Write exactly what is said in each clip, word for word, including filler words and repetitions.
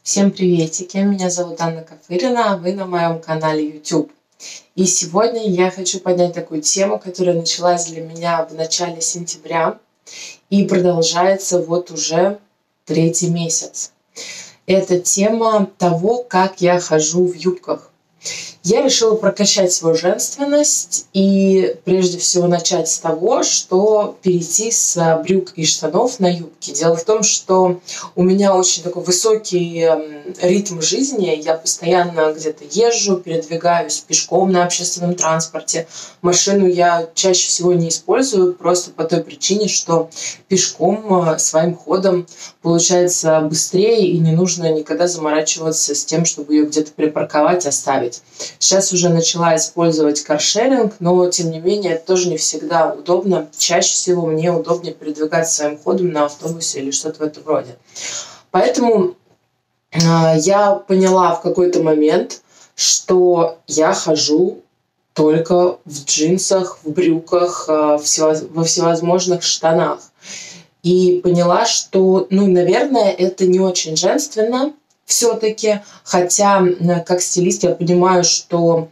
Всем приветики, меня зовут Анна Кафырина, а вы на моем канале YouTube. И сегодня я хочу поднять такую тему, которая началась для меня в начале сентября и продолжается вот уже третий месяц. Это тема того, как я хожу в юбках. Я решила прокачать свою женственность и прежде всего начать с того, что перейти с брюк и штанов на юбки. Дело в том, что у меня очень такой высокий ритм жизни. Я постоянно где-то езжу, передвигаюсь пешком на общественном транспорте. Машину я чаще всего не использую просто по той причине, что пешком своим ходом получается быстрее и не нужно никогда заморачиваться с тем, чтобы ее где-то припарковать, оставить. Сейчас уже начала использовать каршеринг, но тем не менее это тоже не всегда удобно. Чаще всего мне удобнее передвигаться своим ходом на автобусе или что-то в этом роде. Поэтому э, я поняла в какой-то момент, что я хожу только в джинсах, в брюках, э, во всевозможных штанах. И поняла, что, ну, наверное, это не очень женственно все-таки, хотя как стилист я понимаю, что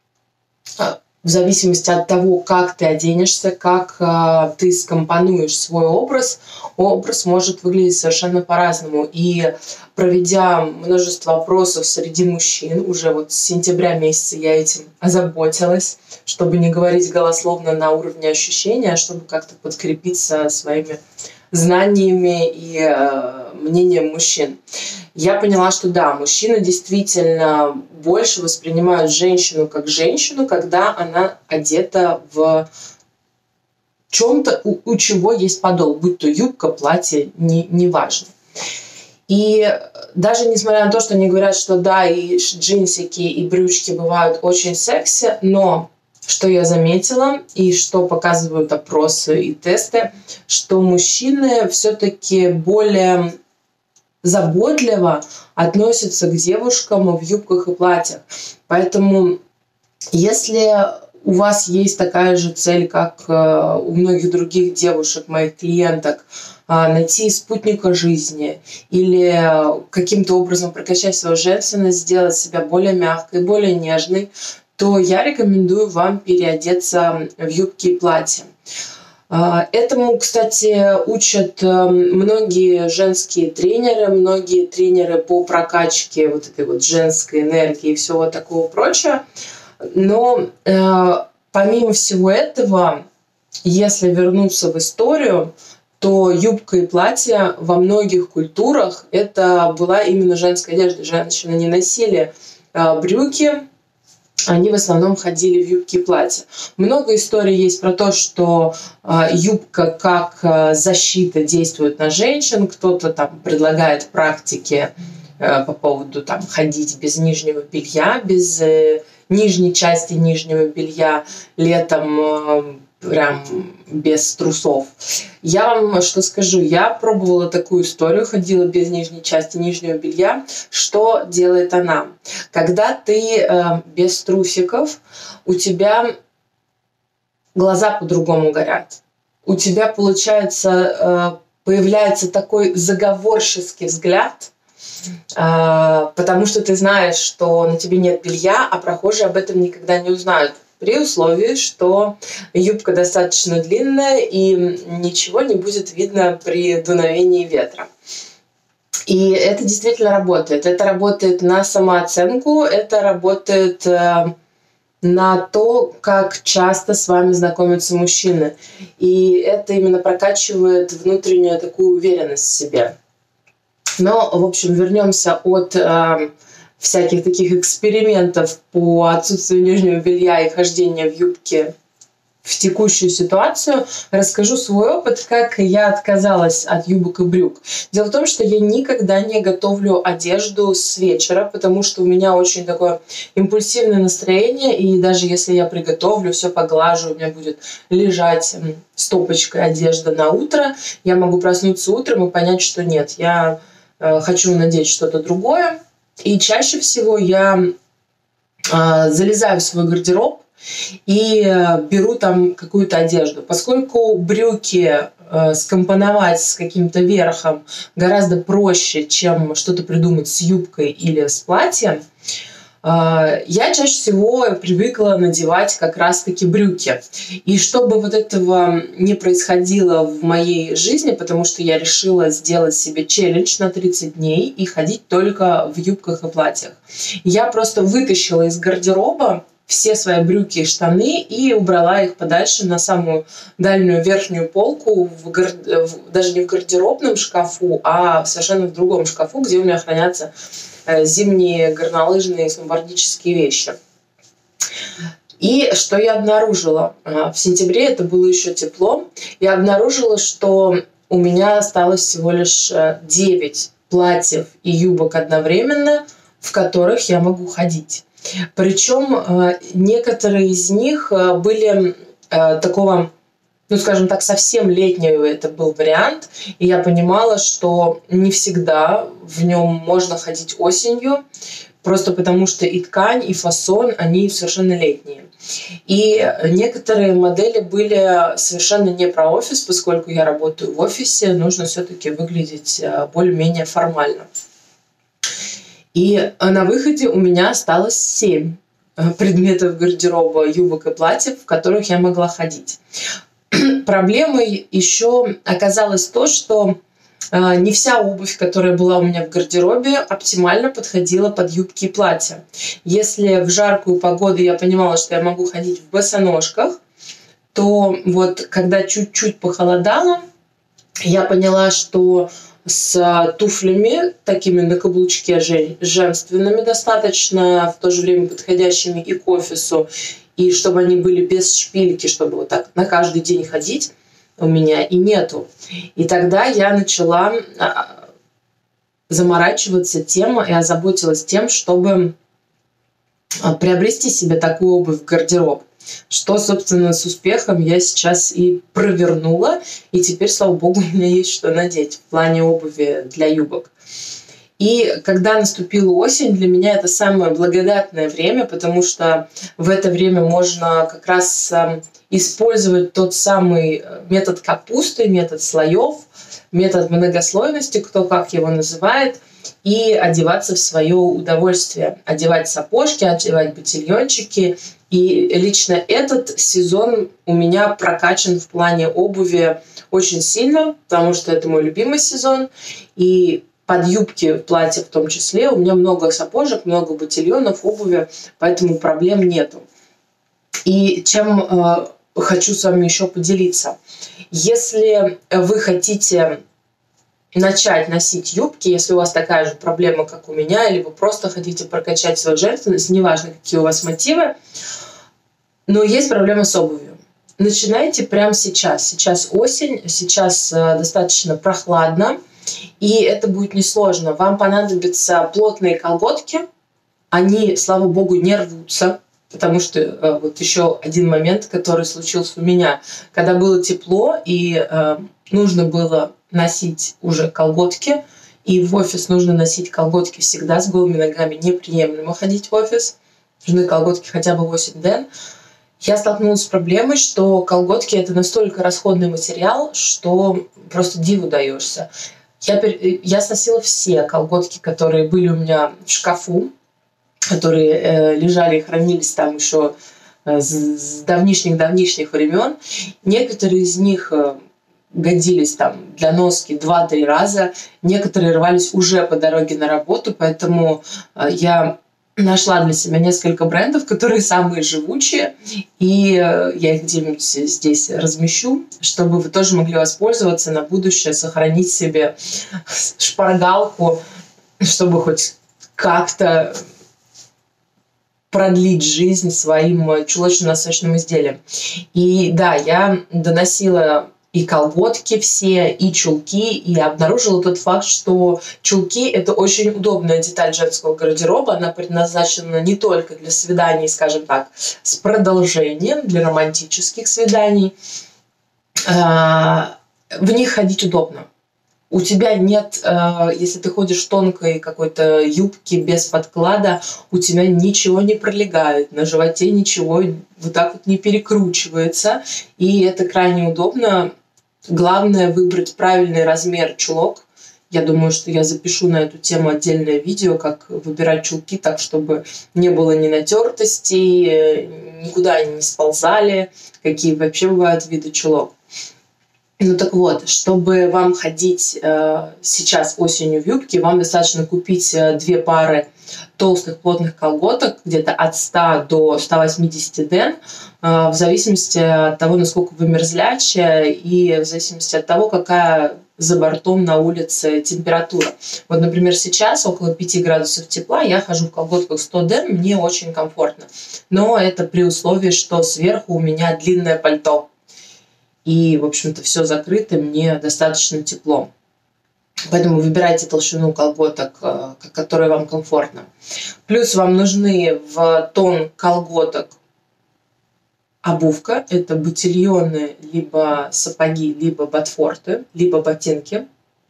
в зависимости от того, как ты оденешься, как э, ты скомпонуешь свой образ, образ может выглядеть совершенно по-разному. И проведя множество опросов среди мужчин, уже вот с сентября месяца я этим озаботилась, чтобы не говорить голословно на уровне ощущения, а чтобы как-то подкрепиться своими знаниями и э, мнением мужчин. Я поняла, что да, мужчины действительно больше воспринимают женщину как женщину, когда она одета в чем-то, у, у чего есть подол, будь то юбка, платье, не, не важно. И даже несмотря на то, что они говорят, что да, и джинсики, и брючки бывают очень секси, но что я заметила и что показывают опросы и тесты, что мужчины все-таки более заботливо относятся к девушкам в юбках и платьях. Поэтому, если у вас есть такая же цель, как у многих других девушек, моих клиенток, найти спутника жизни или каким-то образом прокачать свою женственность, сделать себя более мягкой, более нежной, то я рекомендую вам переодеться в юбки и платья. Этому, кстати, учат многие женские тренеры, многие тренеры по прокачке вот этой вот женской энергии и всего такого прочего. Но помимо всего этого, если вернуться в историю, то юбка и платье во многих культурах это была именно женская одежда. Женщины не носили брюки, они в основном ходили в юбки и платья. Много историй есть про то, что э, юбка как э, защита действует на женщин. Кто-то там предлагает практики э, по поводу там, ходить без нижнего белья, без э, нижней части нижнего белья летом, э, прям без трусов. Я вам что скажу, я пробовала такую историю, ходила без нижней части нижнего белья. Что делает она? Когда ты э, без трусиков, у тебя глаза по-другому горят. У тебя, получается, э, появляется такой заговорческий взгляд, э, потому что ты знаешь, что на тебе нет белья, а прохожие об этом никогда не узнают. При условии, что юбка достаточно длинная и ничего не будет видно при дуновении ветра. И это действительно работает. Это работает на самооценку, это работает э, на то, как часто с вами знакомятся мужчины. И это именно прокачивает внутреннюю такую уверенность в себе. Но, в общем, вернемся от э, всяких таких экспериментов по отсутствию нижнего белья и хождения в юбке в текущую ситуацию. Расскажу свой опыт, как я отказалась от юбок и брюк. Дело в том, что я никогда не готовлю одежду с вечера, потому что у меня очень такое импульсивное настроение, и даже если я приготовлю, все поглажу, у меня будет лежать стопочкой одежда на утро, я могу проснуться утром и понять, что нет, я э, хочу надеть что-то другое. И чаще всего я э, залезаю в свой гардероб и э, беру там какую-то одежду. Поскольку брюки э, скомпоновать с каким-то верхом гораздо проще, чем что-то придумать с юбкой или с платьем, я чаще всего привыкла надевать как раз-таки брюки. И чтобы вот этого не происходило в моей жизни, потому что я решила сделать себе челлендж на тридцать дней и ходить только в юбках и платьях, я просто вытащила из гардероба все свои брюки и штаны и убрала их подальше на самую дальнюю верхнюю полку, в гар... даже не в гардеробном шкафу, а совершенно в другом шкафу, где у меня хранятся зимние горнолыжные сноубордические вещи. И что я обнаружила? В сентябре, это было еще тепло, я обнаружила, что у меня осталось всего лишь девять платьев и юбок одновременно, в которых я могу ходить. Причем некоторые из них были такого, ну, скажем так, совсем летнего это был вариант, и я понимала, что не всегда в нем можно ходить осенью, просто потому что и ткань, и фасон, они совершенно летние. И некоторые модели были совершенно не про офис, поскольку я работаю в офисе, нужно все-таки выглядеть более-менее формально. И на выходе у меня осталось семь предметов гардероба, юбок и платьев, в которых я могла ходить. Проблемой еще оказалось то, что э, не вся обувь, которая была у меня в гардеробе, оптимально подходила под юбки и платья. Если в жаркую погоду я понимала, что я могу ходить в босоножках, то вот когда чуть-чуть похолодало, я поняла, что с туфлями, такими на каблучке женственными достаточно, в то же время подходящими и к офису, и чтобы они были без шпильки, чтобы вот так на каждый день ходить, у меня и нету. И тогда я начала заморачиваться тем и озаботилась тем, чтобы приобрести себе такую обувь в гардероб, что, собственно, с успехом я сейчас и провернула, и теперь, слава богу, у меня есть что надеть в плане обуви для юбок. И когда наступила осень, для меня это самое благодатное время, потому что в это время можно как раз использовать тот самый метод капусты, метод слоев, метод многослойности, кто как его называет, и одеваться в свое удовольствие. Одевать сапожки, одевать ботильончики. И лично этот сезон у меня прокачан в плане обуви очень сильно, потому что это мой любимый сезон. И под юбки, платья в том числе, у меня много сапожек, много ботильонов, обуви, поэтому проблем нету. И чем э, хочу с вами еще поделиться. Если вы хотите начать носить юбки, если у вас такая же проблема, как у меня, или вы просто хотите прокачать свою женственность, неважно, какие у вас мотивы, но есть проблема с обувью. Начинайте прямо сейчас. Сейчас осень, сейчас э, достаточно прохладно, и это будет несложно. Вам понадобятся плотные колготки. Они, слава богу, не рвутся, потому что э, вот еще один момент, который случился у меня. Когда было тепло и э, нужно было носить уже колготки, и в офис нужно носить колготки всегда с голыми ногами, неприемлемо ходить в офис. Нужны колготки хотя бы восемь ден. Я столкнулась с проблемой, что колготки – это настолько расходный материал, что просто диву даешься. Я, я сносила все колготки, которые были у меня в шкафу, которые э, лежали и хранились там еще э, с давнишних-давнишних времен. Некоторые из них э, годились там для носки два-три раза, некоторые рвались уже по дороге на работу, поэтому э, я нашла для себя несколько брендов, которые самые живучие, и э, я их где-нибудь здесь размещу, чтобы вы тоже могли воспользоваться на будущее, сохранить себе шпаргалку, чтобы хоть как-то продлить жизнь своим чулочно-носочным изделием. И да, я доносила и колготки все, и чулки, и обнаружила тот факт, что чулки – это очень удобная деталь женского гардероба. Она предназначена не только для свиданий, скажем так, с продолжением, для романтических свиданий. В них ходить удобно. У тебя нет, если ты ходишь в тонкой какой-то юбке без подклада, у тебя ничего не пролегает, на животе ничего вот так вот не перекручивается, и это крайне удобно. Главное выбрать правильный размер чулок. Я думаю, что я запишу на эту тему отдельное видео, как выбирать чулки так, чтобы не было ни натертостей, никуда они не сползали, какие вообще бывают виды чулок. Ну так вот, чтобы вам ходить э, сейчас осенью в юбке, вам достаточно купить э, две пары толстых плотных колготок, где-то от ста до ста восьмидесяти ден, э, в зависимости от того, насколько вы мерзлячая, и в зависимости от того, какая за бортом на улице температура. Вот, например, сейчас около пяти градусов тепла, я хожу в колготках сто ден, мне очень комфортно. Но это при условии, что сверху у меня длинное пальто. И, в общем-то, все закрыто, мне достаточно тепло. Поэтому выбирайте толщину колготок, которые вам комфортно. Плюс вам нужны в тон колготок обувка. Это ботильоны, либо сапоги, либо ботфорты, либо ботинки.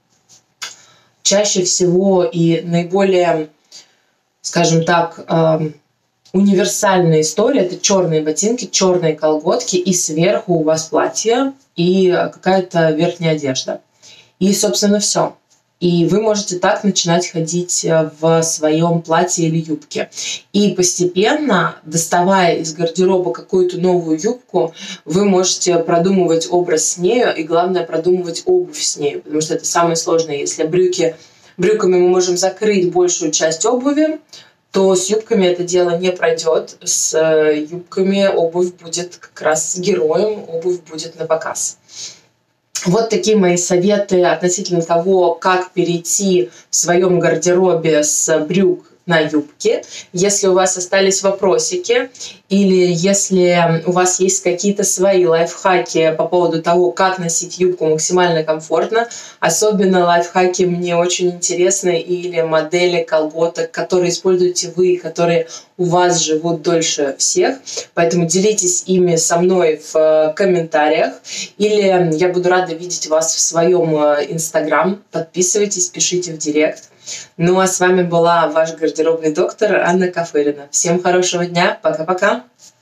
Чаще всего и наиболее, скажем так, универсальная история – это черные ботинки, черные колготки, и сверху у вас платье и какая-то верхняя одежда. И, собственно, все. И вы можете так начинать ходить в своем платье или юбке. И постепенно, доставая из гардероба какую-то новую юбку, вы можете продумывать образ с нею, и главное, продумывать обувь с нею, потому что это самое сложное. Если брюки, брюками мы можем закрыть большую часть обуви, то с юбками это дело не пройдет. С юбками обувь будет как раз героем, обувь будет на показ. Вот такие мои советы относительно того, как перейти в своем гардеробе с брюк на юбки. Если у вас остались вопросики или если у вас есть какие-то свои лайфхаки по поводу того, как носить юбку максимально комфортно, особенно лайфхаки мне очень интересны, или модели колготок, которые используете вы, которые у вас живут дольше всех. Поэтому делитесь ими со мной в комментариях, или я буду рада видеть вас в своем инстаграм. Подписывайтесь, пишите в директ. Ну а с вами была ваш гардеробный доктор Анна Кафырина. Всем хорошего дня. Пока-пока.